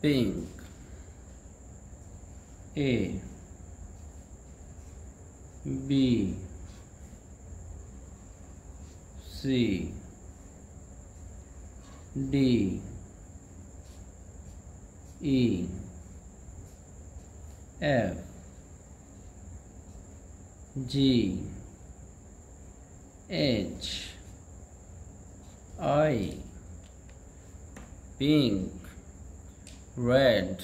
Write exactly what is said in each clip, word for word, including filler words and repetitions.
pink. A B C D E F G H I. Pink, red.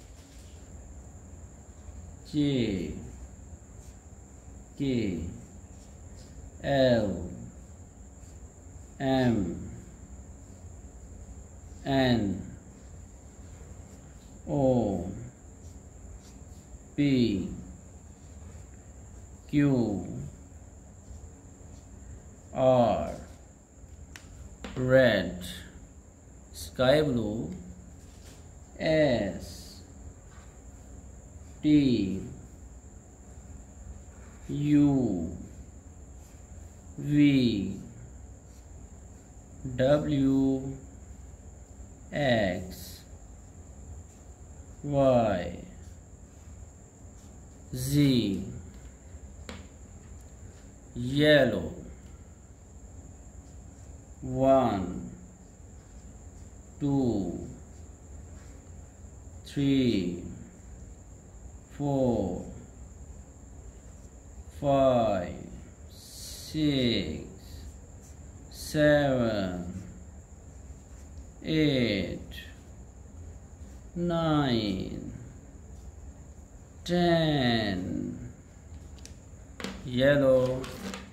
J K L M N O P Q R. Red, sky blue. S T U V W X Y Z. Yellow. One, two, three, four, five, six, seven, eight, nine, ten. Yellow.